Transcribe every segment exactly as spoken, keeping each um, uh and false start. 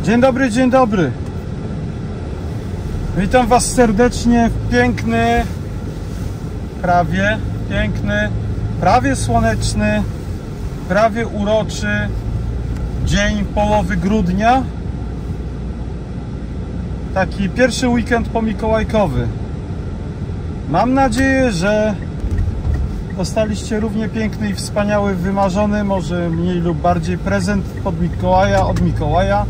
Dzień dobry, dzień dobry. Witam Was serdecznie w piękny, prawie piękny, prawie słoneczny, prawie uroczy dzień połowy grudnia. Taki pierwszy weekend pomikołajkowy. Mam nadzieję, że dostaliście równie piękny i wspaniały, wymarzony, może mniej lub bardziej prezent od Mikołaja, od Mikołaja.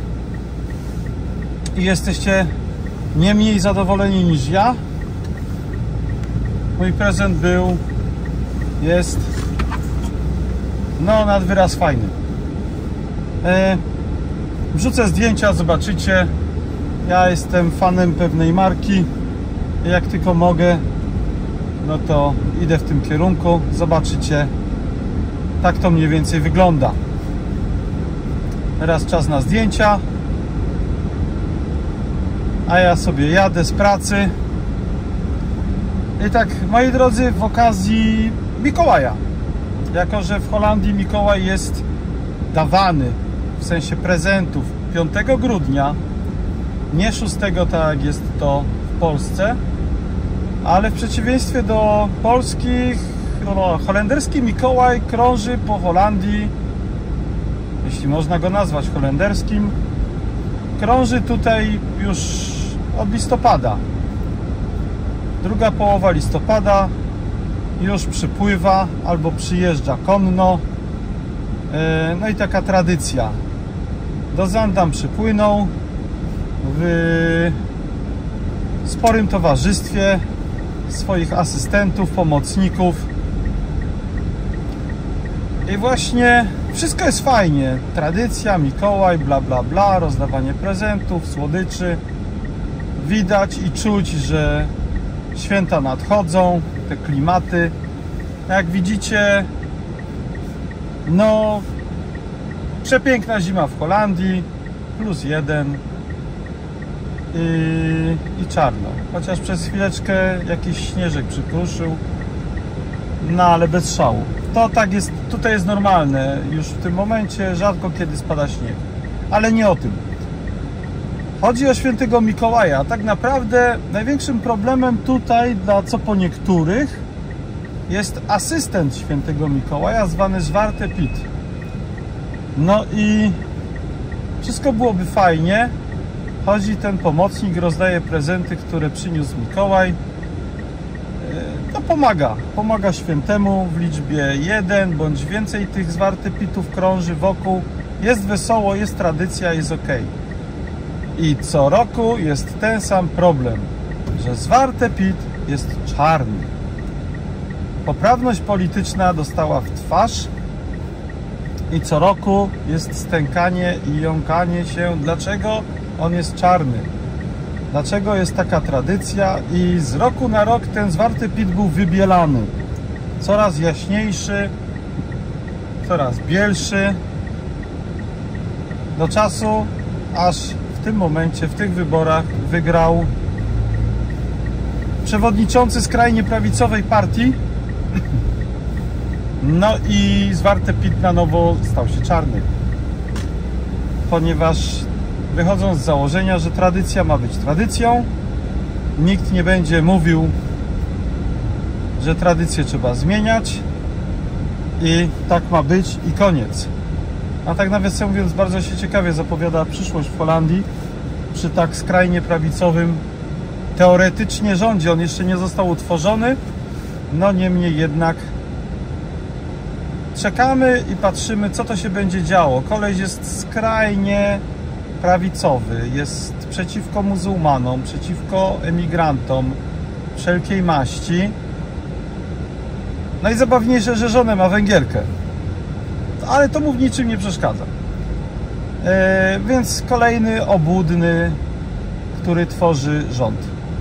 I jesteście nie mniej zadowoleni niż ja. Mój prezent był, jest no nad wyraz fajny. E, wrzucę zdjęcia, zobaczycie. Ja jestem fanem pewnej marki. Jak tylko mogę, no to idę w tym kierunku. Zobaczycie, tak to mniej więcej wygląda. Teraz czas na zdjęcia. A ja sobie jadę z pracy. I tak, moi drodzy, w okazji Mikołaja, jako że w Holandii Mikołaj jest dawany, w sensie prezentów, piątego grudnia, nie szóstego, tak jak jest to w Polsce, ale w przeciwieństwie do polskich, no, holenderski Mikołaj krąży po Holandii, jeśli można go nazwać holenderskim. Krąży tutaj już od listopada. Druga połowa listopada już przypływa albo przyjeżdża konno. No i taka tradycja. Do Zaandam przypłynął w sporym towarzystwie swoich asystentów, pomocników. I właśnie wszystko jest fajnie. Tradycja, Mikołaj, bla bla bla, rozdawanie prezentów, słodyczy. Widać i czuć, że święta nadchodzą, te klimaty. Jak widzicie, no przepiękna zima w Holandii, plus jeden i, i czarno. Chociaż przez chwileczkę jakiś śnieżek przykruszył, no ale bez szału. To tak jest, tutaj jest normalne już w tym momencie, rzadko kiedy spada śnieg. Ale nie o tym. Chodzi o świętego Mikołaja. Tak naprawdę największym problemem tutaj, dla co po niektórych, jest asystent świętego Mikołaja, zwany Zwarte Piet. No i wszystko byłoby fajnie. Chodzi ten pomocnik, rozdaje prezenty, które przyniósł Mikołaj. No pomaga, pomaga świętemu w liczbie jeden bądź więcej tych Zwarte Pietów krąży wokół. Jest wesoło, jest tradycja, jest ok. I co roku jest ten sam problem, że Zwarte Piet jest czarny. Poprawność polityczna dostała w twarz i co roku jest stękanie i jąkanie się, dlaczego on jest czarny. Dlaczego jest taka tradycja i z roku na rok ten Zwarte Piet był wybielany. Coraz jaśniejszy, coraz bielszy. Do czasu, aż w tym momencie, w tych wyborach wygrał przewodniczący skrajnie prawicowej partii. No i Zwarte Piet na nowo stał się czarny. Ponieważ wychodząc z założenia, że tradycja ma być tradycją, nikt nie będzie mówił, że tradycję trzeba zmieniać i tak ma być i koniec. A tak nawiasem mówiąc, bardzo się ciekawie zapowiada przyszłość w Holandii przy tak skrajnie prawicowym teoretycznie rządzie. On jeszcze nie został utworzony, no niemniej jednak czekamy i patrzymy, co to się będzie działo. Koleś jest skrajnie prawicowy, jest przeciwko muzułmanom, przeciwko emigrantom wszelkiej maści. Najzabawniejsze, że żonę ma Węgierkę, ale to mu w niczym nie przeszkadza. E, więc kolejny obłudny, który tworzy rząd.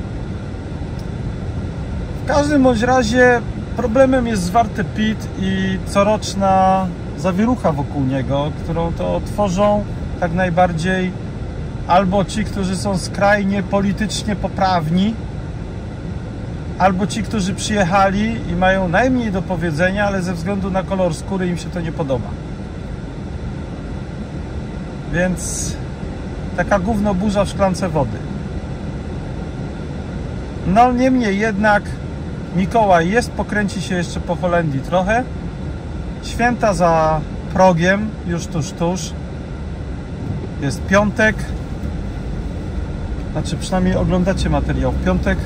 W każdym bądź razie problemem jest Zwarte Piet i coroczna zawierucha wokół niego, którą to tworzą tak najbardziej albo ci, którzy są skrajnie politycznie poprawni, albo ci, którzy przyjechali i mają najmniej do powiedzenia, ale ze względu na kolor skóry im się to nie podoba. Więc Taka gówno burza w szklance wody. No niemniej jednak Mikołaj jest, pokręci się jeszcze po Holandii trochę. Święta za progiem, już tuż, tuż. Jest piątek. Znaczy przynajmniej oglądacie materiał w piątek.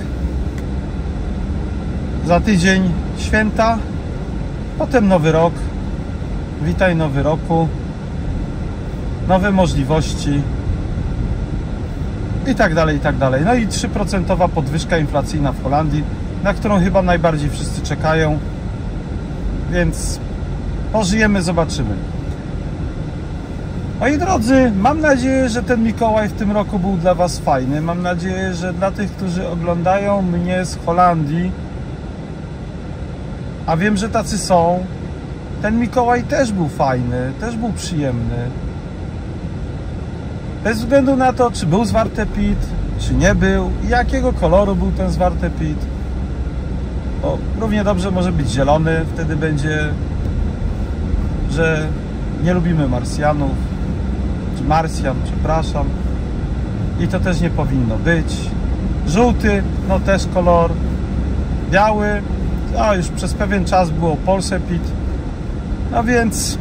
Za tydzień święta. Potem nowy rok. Witaj nowy roku. Nowe możliwości. I tak dalej, i tak dalej. No i trzy procent podwyżka inflacyjna w Holandii, na którą chyba najbardziej wszyscy czekają. Więc pożyjemy, zobaczymy. Moi drodzy, mam nadzieję, że ten Mikołaj w tym roku był dla Was fajny. Mam nadzieję, że dla tych, którzy oglądają mnie z Holandii, a wiem, że tacy są, ten Mikołaj też był fajny, też był przyjemny. Bez względu na to, czy był zwartepit, czy nie był, i jakiego koloru był ten zwartepit. Bo równie dobrze może być zielony, wtedy będzie, że nie lubimy Marsjanów, czy Marsjan, przepraszam. I to też nie powinno być. Żółty, no też kolor. Biały, a już przez pewien czas było Polsepit. No więc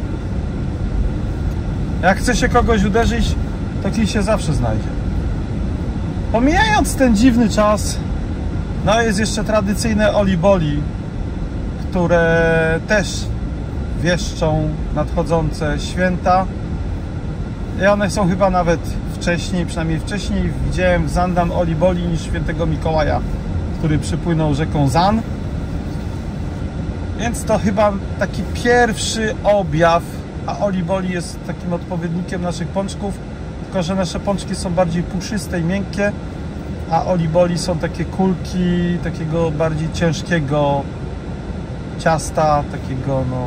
jak chce się kogoś uderzyć, to kij się zawsze znajdzie. Pomijając ten dziwny czas, no jest jeszcze tradycyjne Oli-Boli, które też wieszczą nadchodzące święta. I one są chyba nawet wcześniej, przynajmniej wcześniej widziałem w Zaandam Oli-Boli niż świętego Mikołaja, który przypłynął rzeką Zan. Więc to chyba taki pierwszy objaw, a Oli-Boli jest takim odpowiednikiem naszych pączków, tylko że nasze pączki są bardziej puszyste i miękkie, a Oli-Boli są takie kulki takiego bardziej ciężkiego ciasta, takiego no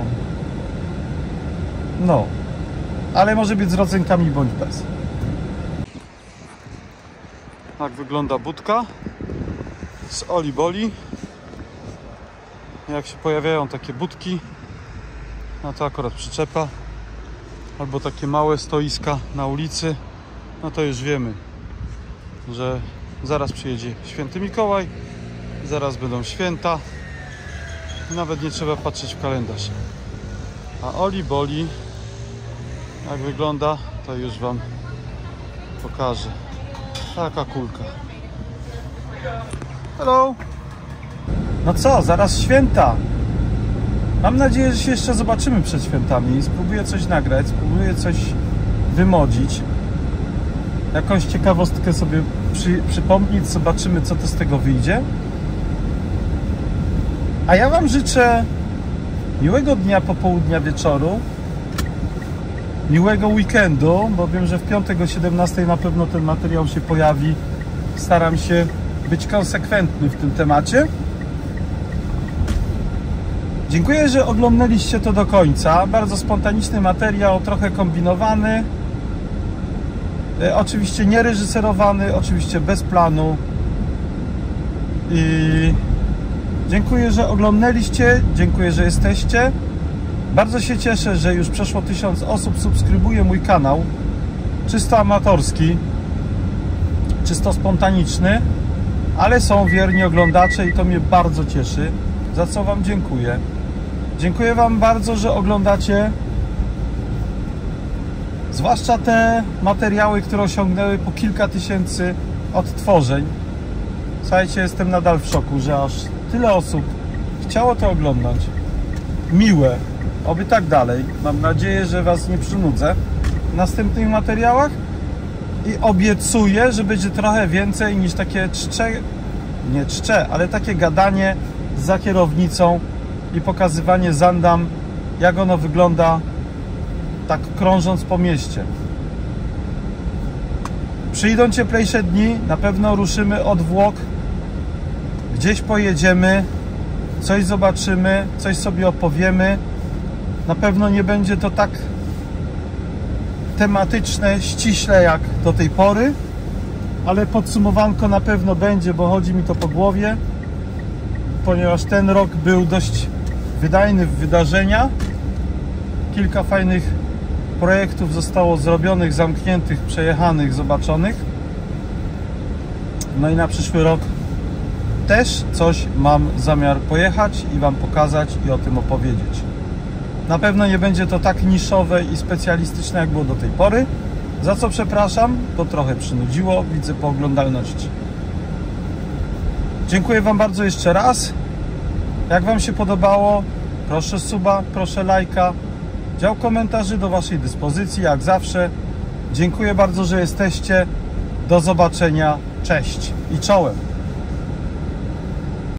no, ale może być z rodzynkami bądź bez. Tak wygląda budka z Oli-Boli. Jak się pojawiają takie budki, no to akurat przyczepa albo takie małe stoiska na ulicy, no to już wiemy, że zaraz przyjedzie święty Mikołaj, zaraz będą święta i nawet nie trzeba patrzeć w kalendarz. A Oli-Boli, jak wygląda, to już Wam pokażę. Taka kulka. Hello! No co, zaraz święta. Mam nadzieję, że się jeszcze zobaczymy przed świętami. Spróbuję coś nagrać, spróbuję coś wymodzić. Jakąś ciekawostkę sobie przy, przypomnieć, zobaczymy, co to z tego wyjdzie. A ja Wam życzę miłego dnia, popołudnia, wieczoru. Miłego weekendu, bo wiem, że w piątek o siedemnastej na pewno ten materiał się pojawi. Staram się być konsekwentny w tym temacie. Dziękuję, że oglądaliście to do końca. Bardzo spontaniczny materiał, trochę kombinowany. E, oczywiście nie reżyserowany, oczywiście bez planu. I dziękuję, że oglądaliście. Dziękuję, że jesteście. Bardzo się cieszę, że już przeszło tysiąc osób subskrybuje mój kanał. Czysto amatorski, czysto spontaniczny, ale są wierni oglądacze i to mnie bardzo cieszy, za co Wam dziękuję. Dziękuję Wam bardzo, że oglądacie, zwłaszcza te materiały, które osiągnęły po kilka tysięcy odtworzeń. Słuchajcie, jestem nadal w szoku, że aż tyle osób chciało to oglądać. Miłe. Oby tak dalej. Mam nadzieję, że Was nie przynudzę w następnych materiałach i obiecuję, że będzie trochę więcej niż takie czcze, nie czcze, ale takie gadanie za kierownicą i pokazywanie Zaandam, jak ono wygląda, tak krążąc po mieście. Przyjdą cieplejsze dni, na pewno ruszymy od Włoch, gdzieś pojedziemy, coś zobaczymy, coś sobie opowiemy. Na pewno nie będzie to tak tematyczne, ściśle jak do tej pory, ale podsumowanko na pewno będzie, bo chodzi mi to po głowie, ponieważ ten rok był dość wydajny w wydarzenia. Kilka fajnych projektów zostało zrobionych, zamkniętych, przejechanych, zobaczonych. No i na przyszły rok też coś mam zamiar pojechać i Wam pokazać i o tym opowiedzieć. Na pewno nie będzie to tak niszowe i specjalistyczne, jak było do tej pory, za co przepraszam, bo trochę przynudziło, widzę po oglądalności. Dziękuję Wam bardzo jeszcze raz. Jak Wam się podobało, proszę suba, proszę lajka. Dział komentarzy do Waszej dyspozycji, jak zawsze. Dziękuję bardzo, że jesteście. Do zobaczenia. Cześć i czołem.